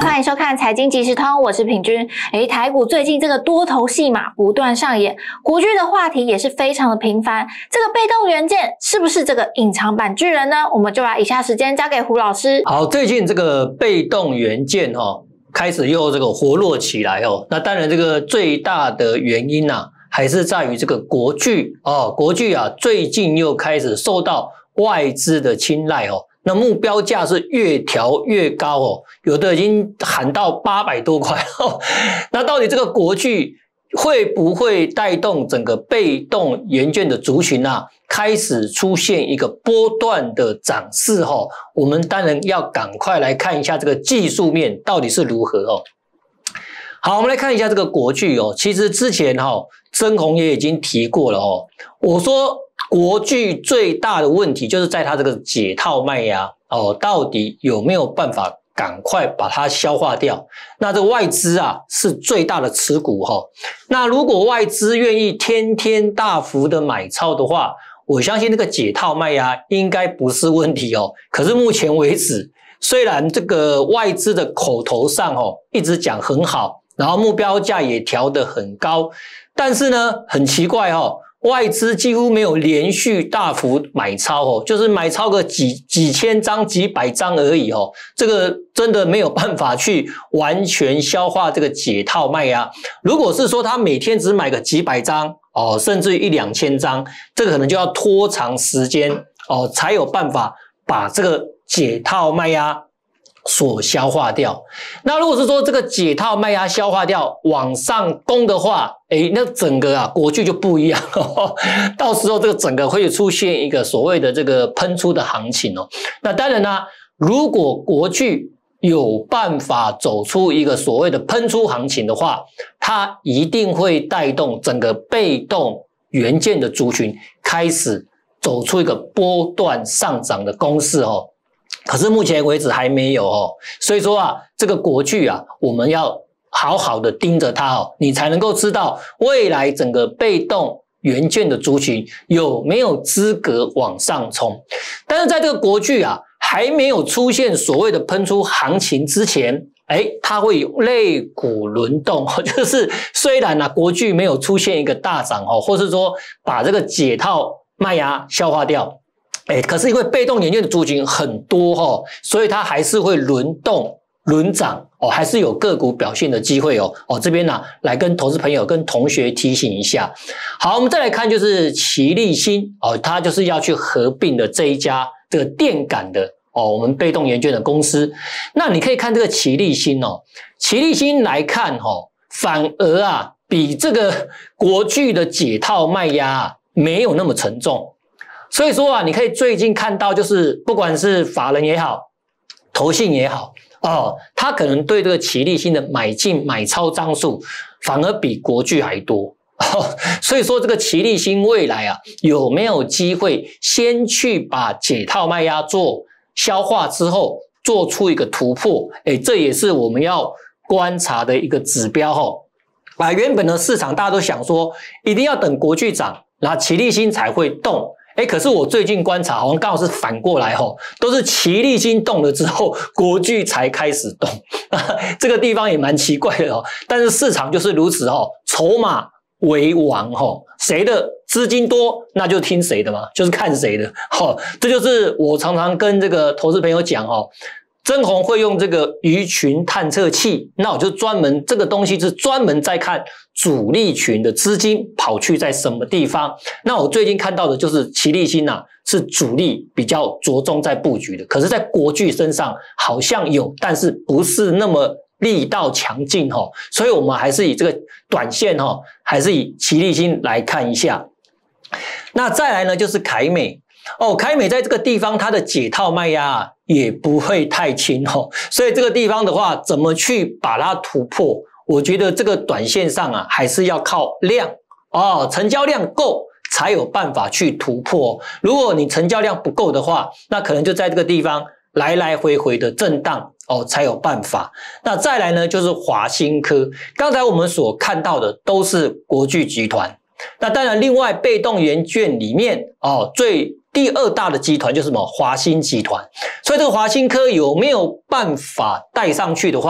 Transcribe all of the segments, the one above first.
欢迎收看财经即时通，我是品君。台股最近这个多头戏码不断上演，国巨的话题也是非常的频繁。这个被动元件是不是这个隐藏版巨人呢？我们就把以下时间交给胡老师。 好，最近这个被动元件开始又这个活络起来那当然这个最大的原因还是在于这个国巨国巨最近又开始受到外资的青睐那目标价是越调越高有的已经喊到800多块那到底这个国巨会不会带动整个被动元件的族群开始出现一个波段的涨势我们当然要赶快来看一下这个技术面到底是如何好，我们来看一下这个国巨其实之前曾宏也已经提过了我说国巨最大的问题就是在它这个解套卖压到底有没有办法赶快把它消化掉？那这个外资是最大的持股那如果外资愿意天天大幅的买超的话，我相信这个解套卖压应该不是问题可是目前为止，虽然这个外资的口头上一直讲很好，然后目标价也调得很高，但是呢很奇怪外资几乎没有连续大幅买超就是买超个几千张几百张而已这个真的没有办法去完全消化这个解套卖压。如果是说他每天只买个几百张甚至于1、2千张，这个可能就要拖长时间才有办法把这个解套卖压所消化掉。那如果是说这个解套卖压消化掉往上攻的话，那整个国巨就不一样到时候这个整个会出现一个所谓的这个喷出的行情那当然如果国巨有办法走出一个所谓的喷出行情的话，它一定会带动整个被动元件的族群开始走出一个波段上涨的攻势可是目前为止还没有所以说这个国巨我们要好好的盯着它你才能够知道未来整个被动元件的族群有没有资格往上冲。但是在这个国巨还没有出现所谓的喷出行情之前，它会有类股轮动就是虽然国巨没有出现一个大涨或是说把这个解套卖压消化掉，可是因为被动元件的族群很多所以它还是会轮动轮涨还是有个股表现的机会这边来跟投资朋友跟同学提醒一下。好，我们再来看就是奇力新它就是要去合并的这一家这个电感的我们被动元件的公司。那你可以看这个奇力新奇力新来看反而比这个国巨的解套卖压没有那么沉重。所以说你可以最近看到就是不管是法人也好投信也好他可能对这个奇力新的买进买超张数反而比国巨还多所以说这个奇力新未来有没有机会先去把解套卖压做消化之后做出一个突破这也是我们要观察的一个指标原本的市场大家都想说一定要等国巨涨然后奇力新才会动可是我最近观察好像刚好是反过来都是奇力新动了之后国巨才开始动这个地方也蛮奇怪的但是市场就是如此筹码为王谁的资金多那就听谁的嘛，就是看谁的这就是我常常跟这个投资朋友讲曾宏会用这个鱼群探测器，那我就专门这个东西是专门在看主力群的资金跑去在什么地方。那我最近看到的就是奇力新是主力比较着重在布局的，可是在国巨身上好像有，但是不是那么力道强劲所以我们还是以这个短线还是以奇力新来看一下。那再来呢就是凯美凯美在这个地方它的解套卖压也不会太轻所以这个地方的话怎么去把它突破，我觉得这个短线上还是要靠量成交量够才有办法去突破。如果你成交量不够的话，那可能就在这个地方来来回回的震荡才有办法。那再来呢就是华新科，刚才我们所看到的都是国巨集团，那当然另外被动元件里面第二大的集团就是什么华新集团，所以这个华新科有没有办法带上去的话，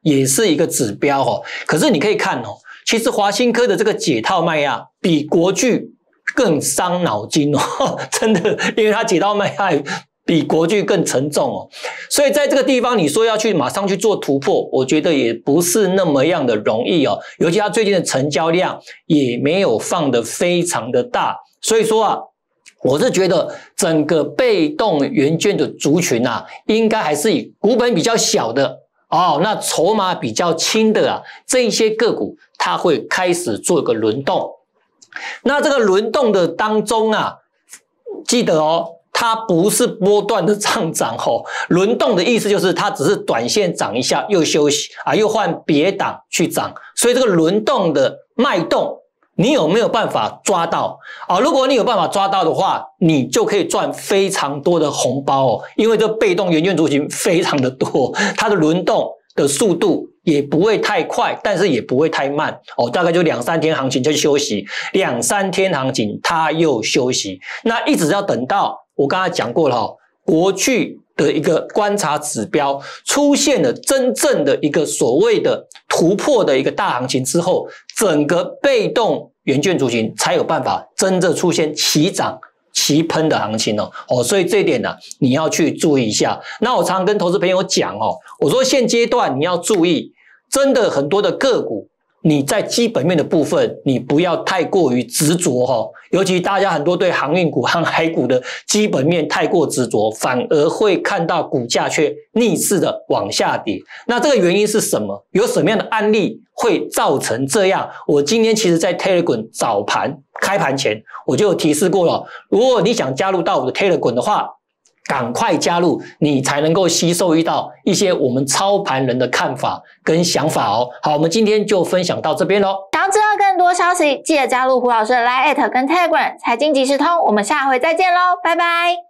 也是一个指标哦。可是你可以看哦，其实华新科的这个解套卖压比国巨更伤脑筋哦，真的，因为它解套卖压比国巨更沉重哦，所以在这个地方你说要去马上去做突破，我觉得也不是那么样的容易哦。尤其它最近的成交量也没有放得非常的大，所以说啊，我是觉得整个被动元件的族群啊，应该还是以股本比较小的哦，那筹码比较轻的啊，这一些个股它会开始做一个轮动。那这个轮动的当中啊，记得哦。它不是波段的上涨哦，轮动的意思就是它只是短线涨一下又休息啊，又换别档去涨，所以这个轮动的脉动，你有没有办法抓到啊？如果你有办法抓到的话，你就可以赚非常多的红包哦，因为这被动元件族群非常的多，它的轮动的速度也不会太快，但是也不会太慢哦，大概就2-3天行情就休息，2-3天行情它又休息，那一直要等到。我刚才讲过了国巨的一个观察指标出现了真正的一个所谓的突破的一个大行情之后，整个被动元件族群才有办法真正出现齐涨齐喷的行情哦，所以这一点呢，你要去注意一下。那我常常跟投资朋友讲我说现阶段你要注意，真的很多的个股。你在基本面的部分，你不要太过于执着尤其大家很多对航运股、航海股的基本面太过执着，反而会看到股价却逆势的往下跌。那这个原因是什么？有什么样的案例会造成这样？我今天其实在 Telegram 早盘开盘前我就有提示过了，如果你想加入到我的 Telegram 的话，赶快加入，你才能够吸收到一些我们操盘人的看法跟想法哦。好，我们今天就分享到这边咯。 想要知道更多消息，记得加入胡老师的 Line@ 跟 Telegram 财经即时通。我们下回再见咯，拜拜。